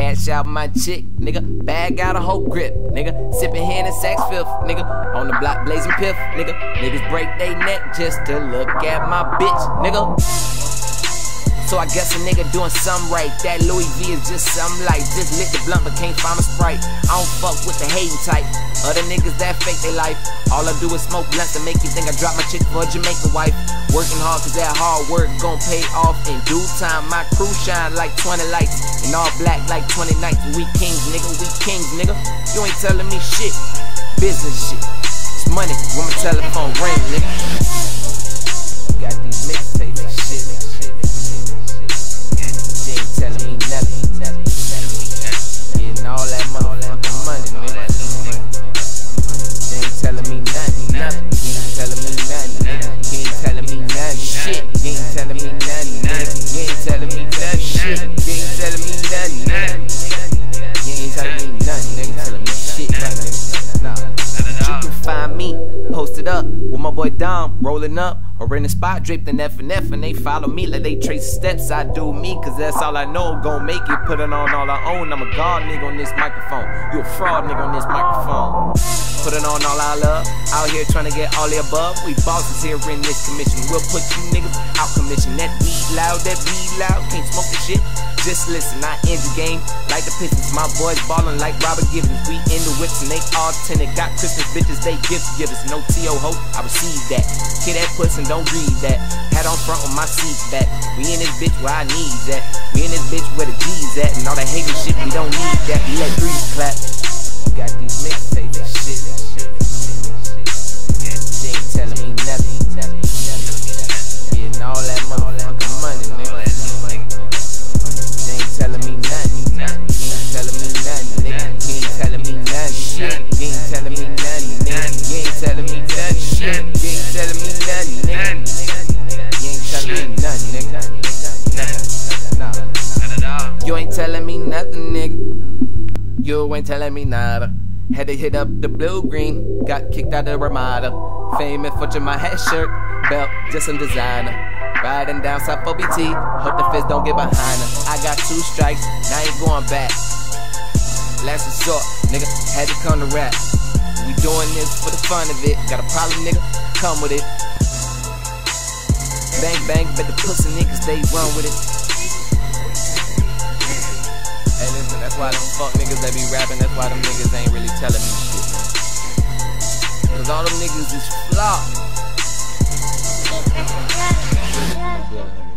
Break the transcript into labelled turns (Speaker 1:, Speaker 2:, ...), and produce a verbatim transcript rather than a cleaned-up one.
Speaker 1: cash out my chick, nigga. Bag out a whole grip, nigga. Sippin' hand and Saks Fifth, nigga. On the block blazing piff, nigga. Niggas break they neck just to look at my bitch, nigga. So I guess a nigga doing something right. That Louis V is just something like just lit the blunt but can't find my Sprite. I don't fuck with the hating type. Other niggas that fake they life. All I do is smoke blunts to make you think I drop my chick for a Jamaican wife. Working hard cause that hard work gon' pay off in due time. My crew shine like twenty lights and all black like twenty nights. We kings, nigga, we kings, nigga. You ain't telling me shit. Business shit. It's money when my telephone ring, nigga. Got these mixtapes and shit. She ain't telling me nothing. Getting all that motherfucking money, nigga. She ain't telling me nothing, nothing. He ain't telling me nothing, nigga. He ain't telling me nothing, shit. He ain't telling me nothing, nigga. He ain't telling me nothing, shit. He ain't telling me nothing, nigga. He ain't telling me nothing, nigga. Telling me shit, nigga. Nah. You can find me posted up with my boy Dom, rolling up. Or in the spot, draped in F and F, and they follow me like they trace steps. I do me, cause that's all I know. Gon' make it, put it on all I own. I'm a god nigga on this microphone. You a fraud nigga on this microphone. Put it on all I love. Out here trying to get all the above. We bosses here in this commission. We'll put you niggas out commission. That weed loud, that weed loud. Can't smoke the shit. Just listen, I end the game like the Pistons. My boys ballin' like Robert Gibbons. We in the whips and they all tinted. Got Christmas bitches, they gifts give us. No T O ho, I receive that. Hear that puss and don't read that. Hat on front with my seats back. We in this bitch where I need that. We in this bitch where the G's at. And all that hating shit, we don't need that. We let three clap. Got these mixtapes and shit. She ain't telling me nothing. Getting all that motherfucking money, nigga. She ain't telling me nothing. He ain't telling me nothing, nigga. He ain't telling me nothing, shit. He ain't telling me nothing, nigga. He ain't telling me nothing, shit. He ain't telling me nothing, nigga. You ain't telling me nothing, nigga. Nah. You ain't telling me nothing, nigga. You ain't telling me nada. Had to hit up the blue green. Got kicked out of Ramada. Famous for my hat shirt. Belt, just some designer. Riding down South O B T. Hope the feds don't get behind her. I got two strikes, now I ain't going back. Last resort, nigga, had to come to rap. We doing this for the fun of it. Got a problem, nigga? Come with it. Bang, bang, bet the pussy niggas, they run with it. Hey, listen, that's why the fuck niggas that be rapping, that's why them niggas ain't really telling me shit, man. Cause all them niggas is flop.